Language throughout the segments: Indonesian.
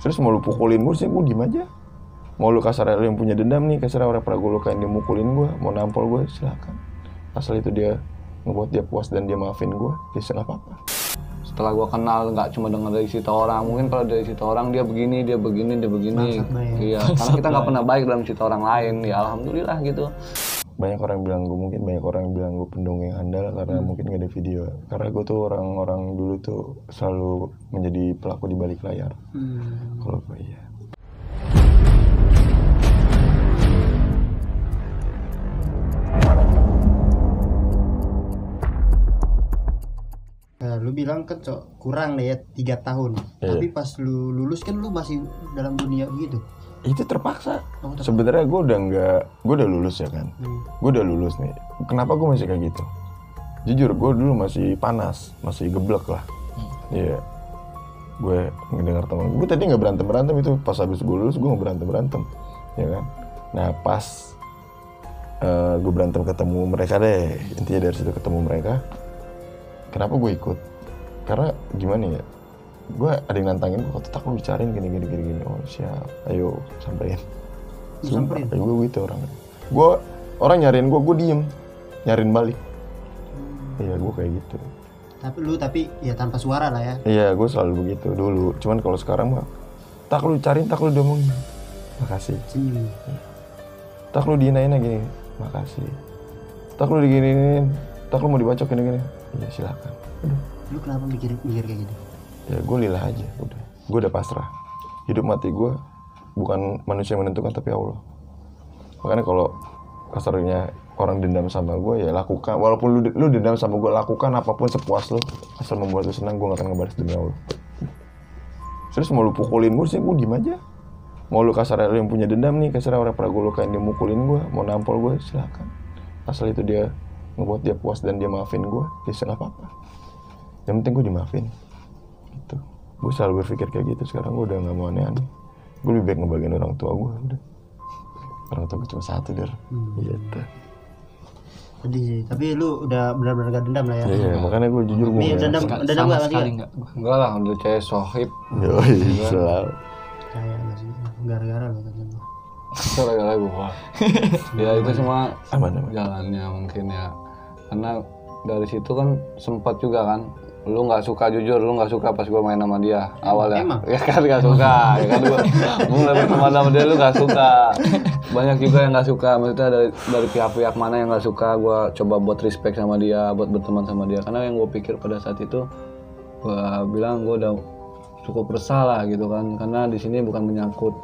Terus mau lu pukulin gue sih, gue diem aja. Mau lu kasar yang punya dendam nih, kasar orang pernah gue lukain dia mukulin gue, mau nampol gue, silakan. Asal itu dia ngebuat dia puas dan dia maafin gue, dia nggak apa-apa. Setelah gue kenal, nggak cuma dengar dari cerita orang, mungkin kalau dari cerita orang dia begini. Iya, karena kita nggak pernah baik dalam cerita orang lain, ya alhamdulillah gitu. Banyak orang bilang gue pendongeng handal karena mungkin gak ada video. Karena gue tuh orang-orang dulu tuh selalu menjadi pelaku di balik layar. Kalau gue iya. Lu bilang kan kurang deh ya 3 tahun. Tapi pas lu lulus kan lu masih dalam dunia begitu. Itu terpaksa. Sebenarnya gue udah lulus ya kan. Gue udah lulus nih. Kenapa gue masih kayak gitu? Jujur gue dulu masih panas, masih geblek lah. Iya. Gue ngedengar teman gue tadi nggak berantem itu pas habis gue lulus gue nggak berantem, ya kan. Nah pas gue berantem ketemu mereka deh, intinya dari situ ketemu mereka. Kenapa gue ikut? Karena gimana ya? Gue ada yang nantangin gue, tak lu bicarain gini. Oh siap, ayo samperin. Samperin? Gue gitu orangnya. Gue orang nyariin gue diem, nyariin balik. Iya gue kayak gitu. Tapi ya tanpa suara lah ya. Iya gue selalu begitu dulu. Cuman kalau sekarang mah tak lu cariin, tak lu diomongin, makasih. Tak lu diinain gini, makasih. Tak lu diginiin, tak lu mau dibacok gini. Iya silakan. Udah. Lu kenapa mikir kayak gitu? Ya gue lillah aja, udah. Gue udah pasrah. Hidup mati gue bukan manusia yang menentukan tapi Allah. Makanya kalau kasarnya orang dendam sama gue ya lakukan. Walaupun lu dendam sama gue, lakukan apapun sepuas lu. Asal membuat lu senang, gue gak akan ngebalas demi Allah. Terus mau lu pukulin gue sih, gue diem aja. Mau lu kasar yang punya dendam nih, kasar orang pernah gue lukain dia mukulin gue, mau nampol gue, silakan. Asal itu dia ngebuat dia puas dan dia maafin gue, dia nggak apa-apa. Yang penting gue dimaafin. Gitu. Gue selalu berpikir kayak gitu. Sekarang gue udah nggak mau aneh-aneh. Gue lebih baik ngebagian orang tua gue. Udah. Orang tua gue cuma satu der. Gitu. Tapi lu udah benar-benar gak dendam lah ya. Iya, makanya gue jujur gue. Dendam nggak sekali nggak? Enggak lah, udah kayak sohib. Yoi, selalu. Kayak nggak sih, gara-gara lo kan. Gara-gara gue. Ya itu semua Aman. jalannya mungkin ya. Karena dari situ kan sempat juga kan. Lu nggak suka, jujur lu nggak suka pas gue main sama dia awalnya. Emang? Ya kan nggak suka, ya kan gue mulai teman sama dia lu nggak suka. Banyak juga yang nggak suka, maksudnya dari pihak-pihak mana yang nggak suka. Gue coba buat respect sama dia, buat berteman sama dia. Karena yang gue pikir pada saat itu, gue bilang gue udah cukup resah lah gitu kan. Karena di sini bukan menyangkut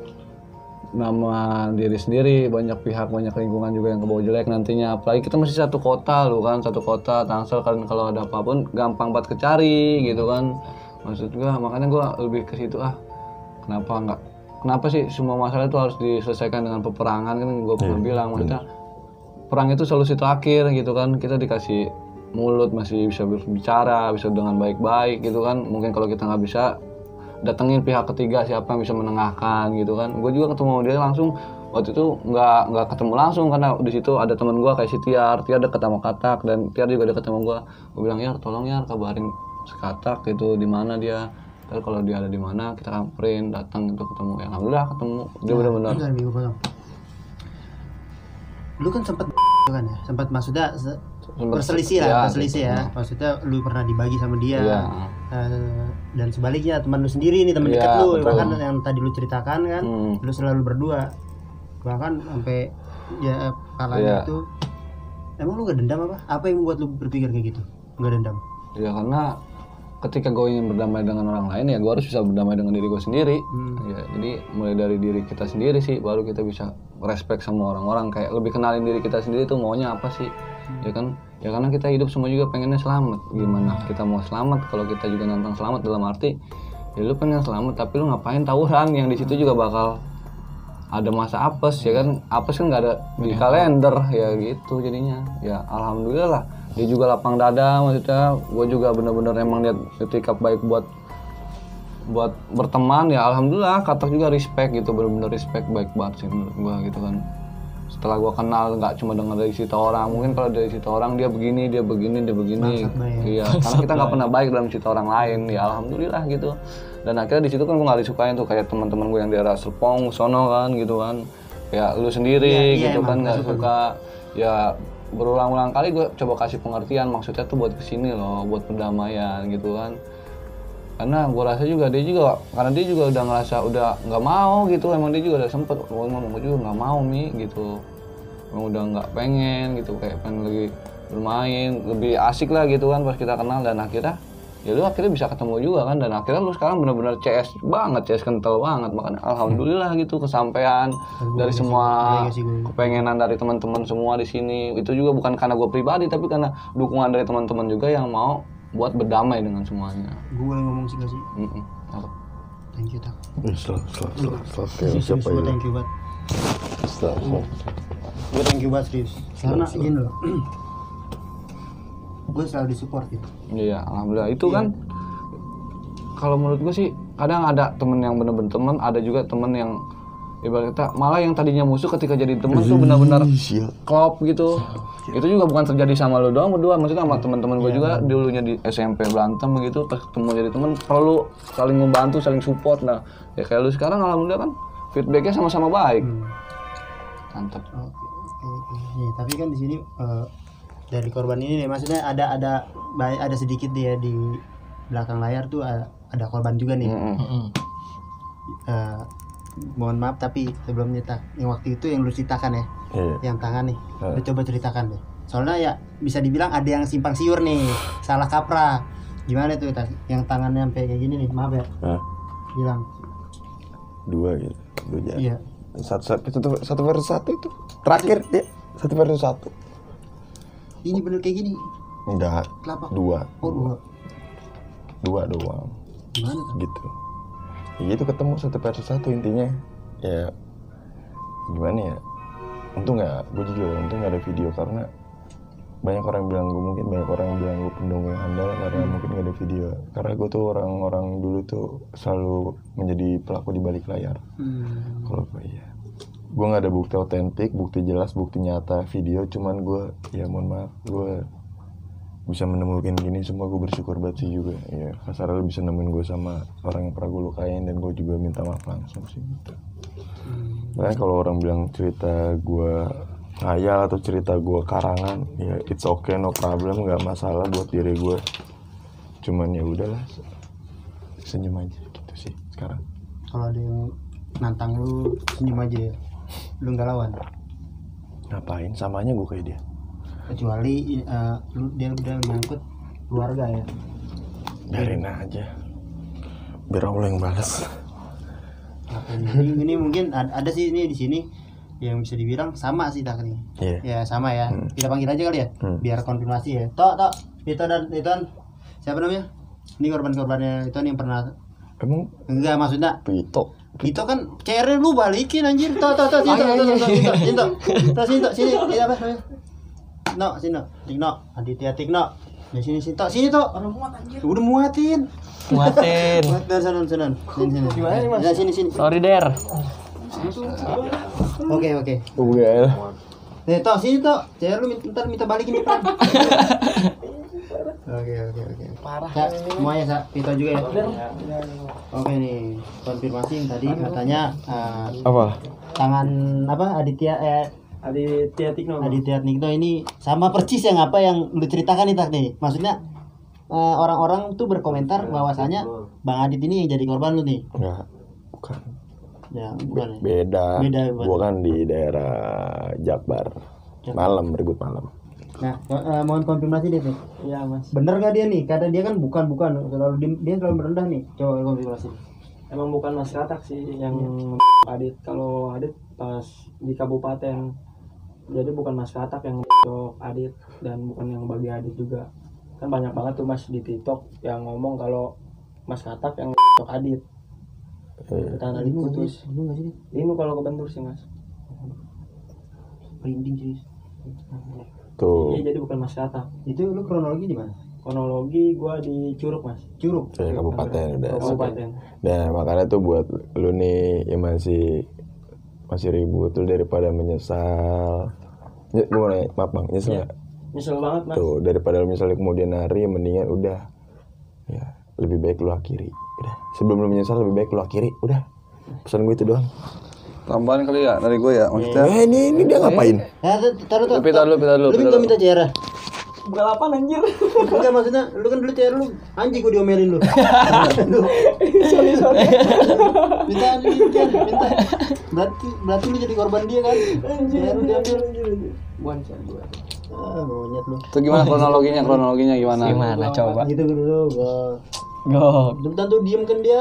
nama diri sendiri, banyak pihak, banyak lingkungan juga yang kebawa jelek nantinya. Apalagi kita masih satu kota loh kan, satu kota Tangsel kan, kalau ada apapun gampang banget kecari gitu kan. Maksud gua, makanya gua lebih ke situ kenapa sih semua masalah itu harus diselesaikan dengan peperangan kan. Gua pernah bilang maksudnya perang itu solusi terakhir gitu kan. Kita dikasih mulut masih bisa berbicara, bisa dengan baik-baik gitu kan. Mungkin kalau kita nggak bisa, datengin pihak ketiga siapa yang bisa menengahkan gitu kan. Gue juga ketemu dia langsung waktu itu nggak ketemu langsung karena di situ ada teman gue kayak si Tiar deket sama Katak dan Tiar juga deket sama gue. Gue bilang ya tolong ya kabarin si Katak gitu di mana dia. Ntar kalau dia ada di mana kita samperin, datang itu ketemu. Ya alhamdulillah ketemu. Dia benar-benar. Lu kan sempat maksudnya berselisih ya. Maksudnya lu pernah dibagi sama dia. Iya. Dan sebaliknya teman lu sendiri nih, teman dekat lu, bahkan yang tadi lu ceritakan kan, lu selalu berdua. Bahkan sampai ya kalanya itu. Emang lu gak dendam apa? Apa yang membuat lu berpikir kayak gitu? Gak dendam? Ya karena ketika gue ingin berdamai dengan orang lain ya gue harus bisa berdamai dengan diri gue sendiri. Ya, jadi mulai dari diri kita sendiri sih baru kita bisa respect sama orang-orang, kayak lebih kenalin diri kita sendiri tuh maunya apa sih. Ya kan, ya karena kita hidup semua juga pengennya selamat. Gimana kita mau selamat kalau kita juga nantang selamat, dalam arti ya lu pengen selamat tapi lu ngapain tawuran yang di situ juga bakal ada masa apes ya kan. Apes kan nggak ada di kalender ya gitu jadinya. Ya alhamdulillah lah dia juga lapang dada, maksudnya gue juga benar-benar emang lihat etikat baik buat berteman. Ya alhamdulillah Katak juga respect gitu, benar-benar respect baik banget sih menurut gue gitu kan. Setelah gue kenal nggak cuma dengar dari cerita orang, mungkin kalau dari cerita orang dia begini. Iya, karena kita nggak pernah baik dalam cerita orang lain. Ya alhamdulillah gitu. Dan akhirnya di situ kan gue nggak disukain tuh, kayak teman-teman gue yang daerah Serpong sono kan gitu kan, kayak lu sendiri gitu kan nggak suka. Ya berulang-ulang kali gue coba kasih pengertian, maksudnya tuh buat kesini loh, buat perdamaian gitu kan. Karena gue rasa juga dia juga, karena dia juga udah ngerasa udah nggak mau gitu, emang dia juga udah sempet ngomong gue juga nggak mau Mi gitu, emang udah nggak pengen gitu, kayak pengen lagi bermain lebih asik lah gitu kan pas kita kenal. Dan akhirnya ya lu akhirnya bisa ketemu juga kan, dan akhirnya lu sekarang benar-benar CS banget, CS kental banget. Makanya alhamdulillah gitu kesampaian dari semua kepengenan dari teman-teman semua di sini. Itu juga bukan karena gue pribadi, tapi karena dukungan dari teman-teman juga yang mau buat berdamai dengan semuanya. Gue boleh ngomong sih gak sih? Apa? Thank you tak. Siapa ya? Thank you banget. Gue thank you banget serius. Karena gini loh. Gue selalu disupport gitu. Iya, alhamdulillah. Itu kan kalau menurut gue sih kadang ada temen yang bener-bener temen, ada juga temen yang ibarat kata malah yang tadinya musuh ketika jadi temen tuh benar-benar klop gitu. Itu juga bukan terjadi sama lo doang berdua, maksudnya sama teman-teman gue juga dulunya di SMP berantem gitu, pas ketemu jadi temen perlu saling membantu, saling support. Nah, ya kayak lu sekarang alhamdulillah kan feedbacknya sama-sama baik. Mantap. Oke. Nih, tapi kan di sini dari korban ini nih, maksudnya ada sedikit dia di belakang layar tuh ada korban juga nih. Mohon maaf tapi sebelum nyetak yang waktu itu yang lu ceritakan ya, yang tangan nih, lu coba ceritakan deh. Soalnya ya bisa dibilang ada yang simpang siur nih, salah kaprah. Gimana tuh yang tangannya sampai kayak gini nih, maaf ya. Bilang 2 gitu, 2 jari. Iya. Satu versus satu itu terakhir dia 1 versus 1. Ini bener kayak gini? Enggak. Telapak. 2. Oh 2 doang. Gimana tuh? Gitu. Ya itu ketemu 1 versus 1 intinya. Ya gimana ya? Untung nggak ada video, karena banyak orang bilang gue pendongeng handal karena mungkin nggak ada video. Karena gue tuh orang dulu tuh selalu menjadi pelaku di balik layar. Kalau gue gue nggak ada bukti otentik, bukti jelas, bukti nyata video, cuman gue ya mohon maaf, gue bisa menemukan gini semua, gue bersyukur banget sih juga. Ya kasarnya bisa nemuin gue sama orang yang pernah gue lukain, dan gue juga minta maaf langsung sih gitu. Makanya kalau orang bilang cerita gue khayal atau cerita gue karangan, ya it's okay, no problem, nggak masalah buat diri gue. Cuman ya udahlah, senyum aja gitu sih sekarang. Kalau ada yang nantang lu, senyum aja ya, lu nggak lawan. Ngapain, samanya gue kayak dia. Kecuali dia udah menyangkut keluarga ya. Biarin aja, biar Allah yang balas. Ini mungkin ada sih ini di sini yang bisa dibilang sama sih tak nih. Ya sama ya. Kita panggil aja kali ya, biar konfirmasi ya. Tok itu dan siapa namanya? Ini korban-korbannya itu yang pernah. Emang enggak, maksudnya Pito kan CR lu balikin anjir. Tok sini apa namanya? Tikno, Aditya Tikno. Ya sini tok. Udah muatin. Muat sana. Sini. Gimana nih, Mas? Sini. Sorry Der. Oke. Udah. Tok sini tok. CR lu minta balikin nih, Pran. Oke. Parah. Semuanya, Sa. Pito juga ya. Oke nih, konfirmasi yang tadi katanya Apa? tangan apa Aditya Tikno ini sama persis yang apa yang lu ceritakan nih tak nih. Maksudnya orang-orang tuh berkomentar bahwasanya Bang Adit ini yang jadi korban lu nih. Enggak, bukan. Ya, bukan. Beda. Gua kan di daerah Jakbar. Malam, ribut malam. Nah, mohon konfirmasi deh, Pak. Iya, Mas. Bener gak dia nih? Kata dia kan bukan. Dia selalu merendah nih. Coba konfirmasi. Emang bukan Mas Katak sih yang Adit. Kalau Adit pas di kabupaten, jadi bukan Mas Katak yang Adit, dan bukan yang bagi Adit juga. Kan banyak banget tuh Mas di TikTok yang ngomong kalau Mas Katak yang Adit. Tangan Adit putus. Ini kalau kebentur sih Mas. Merinding sih. Tuh. Iya, jadi bukan Mas Katak. Itu lu kronologi di mana? Kronologi gua di Curug Mas. Curug. Kabupaten udah. Kabupaten. Nah makanya tuh buat lu nih yang masih ribut tuh, daripada menyesal. Gue mau nanya, maaf Bang, nyesel nggak? Nyesel banget Mas. Tuh daripada lu misalnya kemudian hari, mendingan udah ya lebih baik lu akhiri. Udah, sebelum lu menyesal lebih baik lu akhiri. Udah. Pesan gue itu doang. Tambahan kali ya dari gue ya, maksudnya. Ini dia ngapain? Ya, taruh tuh. Pita dulu. Lu minta CR. Balapan anjir. Enggak maksudnya, lu kan dulu CR lu anjing gua diomelin lu. Sorry. Minta. Berarti lu jadi korban dia kan? Anjir. Lu diambil. Buan gua. Monyet lu. Itu gimana kronologinya gimana? Gimana coba? Gitu dulu gua. Go. Belum tentu diem kan dia.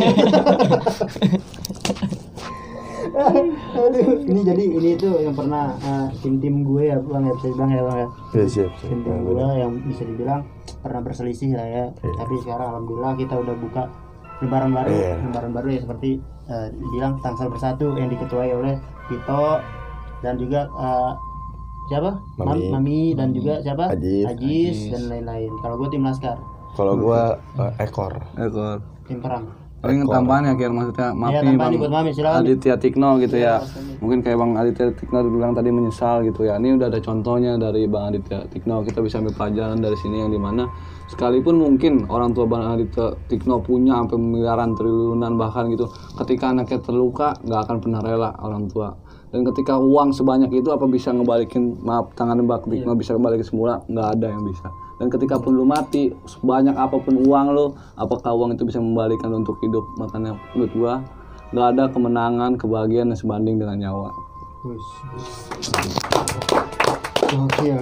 Aduh, ini tuh yang pernah tim gue ya bang ya, bisa dibilang ya bang ya. Ya, siap. Tim gue yang bisa dibilang pernah berselisih lah ya. Tapi sekarang alhamdulillah kita udah buka lembaran baru ya, seperti dibilang Tangsel Bersatu yang diketuai oleh Tito dan juga siapa? Mami dan juga siapa? Ajis dan lain-lain. Kalau gue tim Laskar. Kalau gua ekor. Tim perang. Paling tambahan ya Kian, maksudnya maaf nih Bang buat Mami, silakan. Aditya Tikno gitu ya. Mungkin kayak Bang Aditya Tikno bilang tadi menyesal gitu ya. Ini udah ada contohnya dari Bang Aditya Tikno. Kita bisa ambil pelajaran dari sini yang dimana sekalipun mungkin orang tua Bang Aditya Tikno punya sampai miliaran triliunan bahkan gitu, ketika anaknya terluka nggak akan pernah rela orang tua. Dan ketika uang sebanyak itu apa bisa ngebalikin, maaf tangan Mbak Tikno bisa kembali ke semula? Nggak ada yang bisa. Dan ketika pun lu mati, sebanyak apapun uang lu, apakah uang itu bisa membalikan untuk hidup? Makanya menurut gua nggak ada kemenangan, kebahagiaan yang sebanding dengan nyawa. Gokil.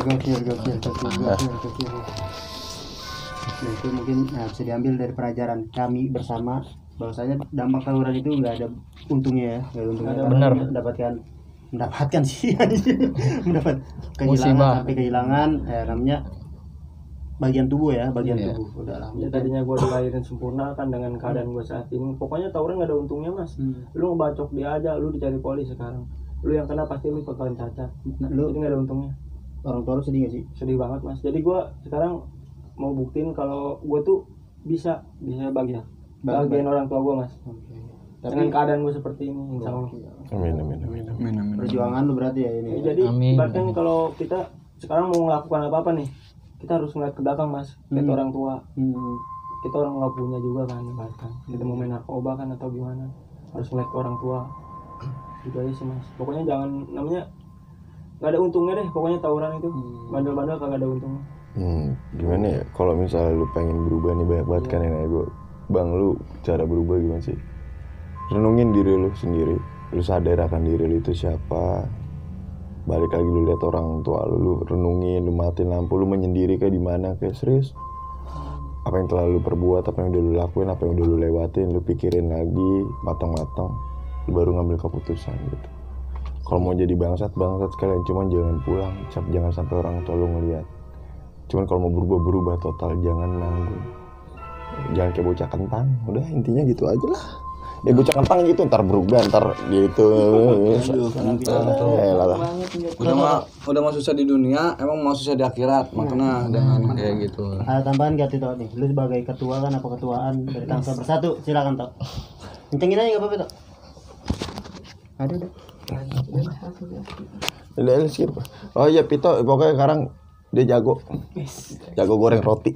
Nah, itu mungkin bisa diambil dari pelajaran kami bersama bahwasanya dampak tawuran itu nggak ada untungnya ya, nggak ada untungnya. Bener. Mendapatkan sih, mendapat kehilangan sampai kehilangan, namanya bagian tubuh ya, tubuh. Udahlah. Ya tadinya gue dilahirin sempurna kan dengan keadaan gue saat ini. Pokoknya tawuran gak ada untungnya mas. Lu ngebacok dia aja, lu dicari polisi sekarang. Lu yang kena pasti lu bakalan cacat. Jadi gak ada untungnya. Orang tua lu sedih gak sih? Sedih banget mas. Jadi gue sekarang mau buktiin kalau gue tuh bisa bagian orang tua gue mas. Dengan keadaan gue seperti ini, insya Allah. Amin. Perjuangan lu berarti ya ini. Jadi bahkan kalau kita sekarang mau melakukan apa nih, kita harus ngeliat ke belakang mas, lihat orang tua. Kita orang nggak punya juga kan, bahkan kita mau main narkoba kan atau gimana, harus ngeliat ke orang tua. Itu aja sih mas. Pokoknya jangan, namanya nggak ada untungnya deh. Pokoknya tawuran itu bandel-bandel kagak ada untungnya. Gimana ya? Kalau misalnya lu pengen berubah nih, banyak banget kan yang nanya gue, bang lu cara berubah gimana sih? Renungin diri lu sendiri. Lu sadar akan diri lu itu siapa. Balik lagi lu lihat orang tua lu renungin, lu matiin lampu, lu menyendiri kayak di mana, kayak serius. Apa yang telah lu perbuat, apa yang udah lu lakuin, apa yang udah lu lewatin, lu pikirin lagi matang-matang, lu baru ngambil keputusan gitu. Kalau mau jadi bangsat sekalian, cuman jangan pulang, jangan sampai orang tua lu ngeliat. Cuman kalau mau berubah total, jangan nanggung. Jangan kayak bocah kentang, udah intinya gitu aja lah. Ya bocah kentang gitu, ntar berubah, ntar gitu. Udah mau susah di dunia, emang mau susah di akhirat. Makanya dengan kayak gitu. Ada tambahan gak Tito nih? Lu sebagai ketua kan, apa ketuaan dari Tangsel Bersatu, silakan Tok. Kencengin aja gak apa-apa Tok. Ada. Udah skip. Oh iya Pito, pokoknya sekarang dia jago goreng roti.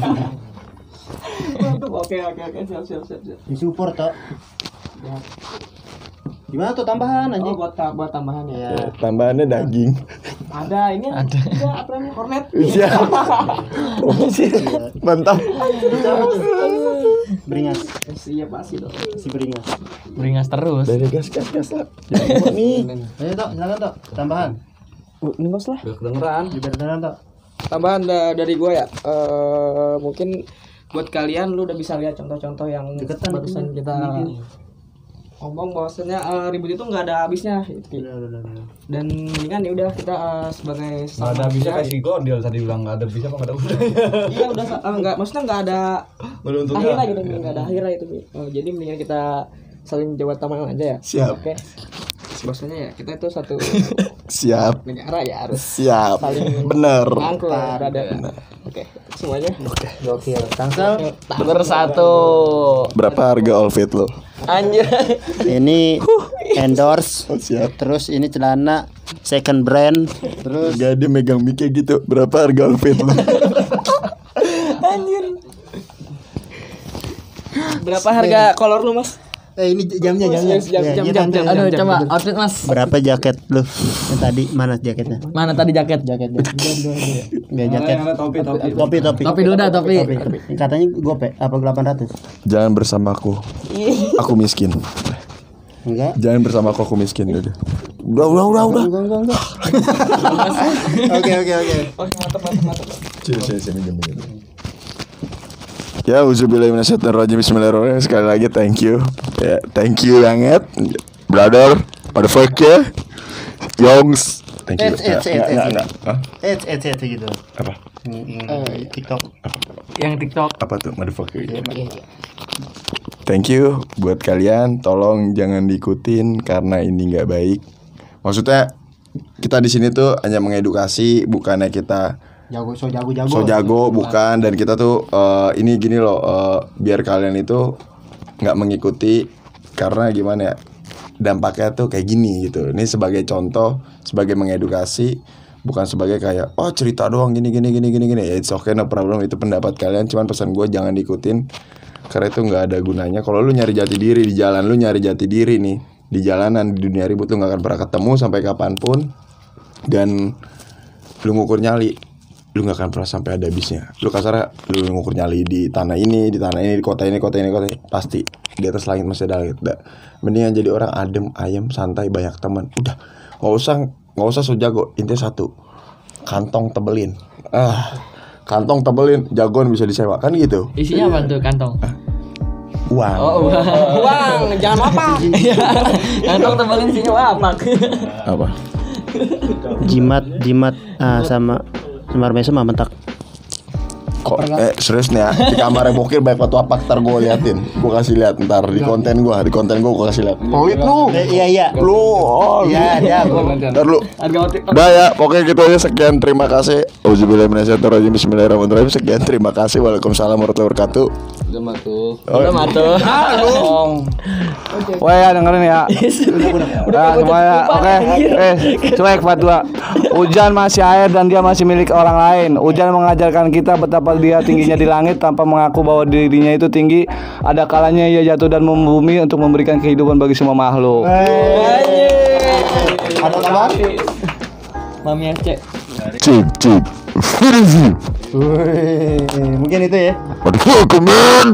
Oke, siap. Disupport Tok. Ya. Gimana tuh tambahan anjing? Buat tambahan ya. Tambahannya daging. Ada ini ada apa namanya? Kornet. Siap. Mantap. Beringas. Iya pasti dong. Si beringas. Beringas terus. Dari gas lah. Ya nih. Ayo Tok, silakan Tok. Tambahan. Ini bos lah. Udah kedengeran. Beneran Tok. Tambahan dari gue ya. Mungkin buat kalian lu udah bisa lihat contoh-contoh yang barusan kita ngomong bahwasanya ribut itu nggak ada habisnya dan mendingan ya udah kita sebagai Nggak ada bisa kasih gondel tadi bilang nggak ada bisa apa nggak ada untungnya. iya udah nggak maksudnya nggak ada akhirnya gitu, nggak ada akhirnya itu. Jadi mendingan kita saling jawab tangan aja ya. Siap. Oke. Bahwasanya ya kita itu satu siap negara ya, harus siap saling bener rangkul ada. Oke, semuanya. Gokil. Tangsel Bersatu. berapa harga outfit lo? Anjir. ini endorse. Siap. Terus ini celana second brand. Terus Gak dia megang mic gitu. Berapa harga outfit lo? Anjir. Berapa harga kolor lu, Mas? Ini jamnya. Jam. Aduh, coba outfit, Mas. Berapa jaket lu? Yang tadi mana jaketnya? Mana tadi jaket? Enggak jaket. Topi dulu dah, topi. Katanya gope apa 800? Jangan bersamaku. Aku miskin. Enggak. Jangan bersama aku miskin udah. Udah. Enggak. Oke. Sini. Ya, uzubillahiminasyaitonirrajim. Bismillahirrahmanirrahim. Sekali lagi thank you. Ya, thank you banget, brother. Motherfucker. Yongs. Thank you. Enggak. Hah? gitu. Apa? TikTok. Yang TikTok. Apa tuh motherfucker? Thank you buat kalian. Tolong jangan diikutin karena ini nggak baik. Maksudnya kita di sini tuh hanya mengedukasi, bukannya kita so jago bukan. Dan kita tuh ini gini loh, biar kalian itu nggak mengikuti karena gimana ya, dampaknya tuh kayak gini gitu. Ini sebagai contoh, sebagai mengedukasi, bukan sebagai kayak cerita doang gini. Ya it's okay, no problem, itu pendapat kalian. Cuman pesan gue jangan diikutin karena itu nggak ada gunanya. Kalau lu nyari jati diri di jalan, lu nyari jati diri nih di jalanan, di dunia ribut, lu nggak akan pernah ketemu sampai kapanpun. Dan lu ngukur nyali, lu nggak akan pernah sampai ada habisnya. Lu kasarnya lu ngukur nyali di tanah ini, di kota ini, pasti di atas langit masih ada langit. Mendingan jadi orang adem, ayem, santai, banyak teman. Udah, nggak usah so jago. Intinya satu, kantong tebelin. Kantong tebelin, jagoan bisa disewa kan gitu. Isinya apa tuh kantong? Uang. Uang, jangan apa? Kantong tebelin isinya apa? Apa? Jimat sama semar mesem sama mentak. Kok serius nih ya, di kamarnya Bokir baik batu apa, ntar gue liatin. Gue kasih lihat ntar di konten gue kasih lihat. Pelit lu. Iya. Lu. Iya. Ntar lu. Udah ya, pokoknya gitu aja. Sekian, terima kasih. Auzubillahiminasyaitonirrajim. Bismillahirrahmanirrahim. Sekian, terima kasih. Waalaikumsalam warahmatullahi wabarakatuh. Udah matuh. Wah ya, dengerin ya. Udah semuanya. Oke. Cuek fatwa. Hujan masih air dan dia masih milik orang lain. Hujan mengajarkan kita betapa dia tingginya di langit tanpa mengaku bahwa dirinya itu tinggi. Ada kalanya ia jatuh dan membumi untuk memberikan kehidupan bagi semua makhluk. Ada kabar? Mami FC. Cip. Mungkin itu ya. Aduh, kemen.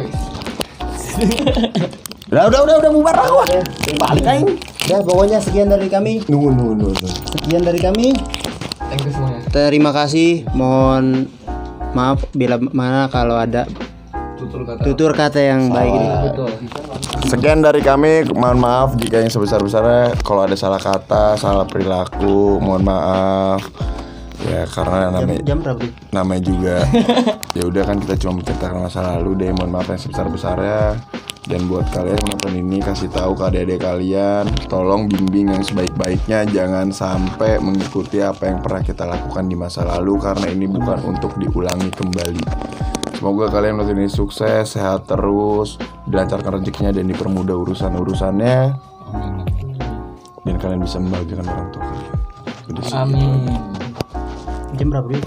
Udah bubar lah gua. Balik aja. Ya, pokoknya sekian dari kami. Nunggu. Sekian dari kami. Thank you semuanya. Terima kasih. Mohon maaf bila mana kalau ada tutur kata yang baik ini. Sekian dari kami, mohon maaf jika yang sebesar-besarnya kalau ada salah kata, salah perilaku, mohon maaf. Ya karena Jam berapa? namanya juga ya udah kan, kita cuma menceritakan masa lalu deh, mohon maaf yang sebesar-besarnya. Dan buat kalian yang nonton ini, kasih tahu ke adik-adik kalian, tolong bimbing yang sebaik-baiknya, jangan sampai mengikuti apa yang pernah kita lakukan di masa lalu, karena ini bukan untuk diulangi kembali. Semoga kalian nonton ini sukses, sehat terus, dilancarkan rezekinya dan dipermudah urusan-urusannya, dan kalian bisa membahagiakan orang tua kalian. Udah sih, Amin. gitu aja. Jam berapa nih?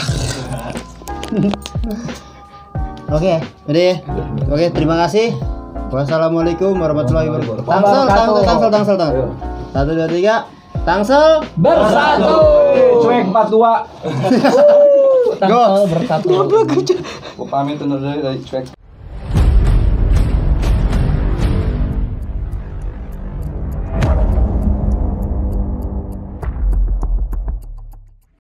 Oke, udah ya. Oke, terima kasih. Wassalamualaikum warahmatullahi wabarakatuh. Tangsel. 1, 2, 3. Tangsel Bersatu. Cuek 42. Tangsel bersatu. Gue pamit undur diri dari cuek.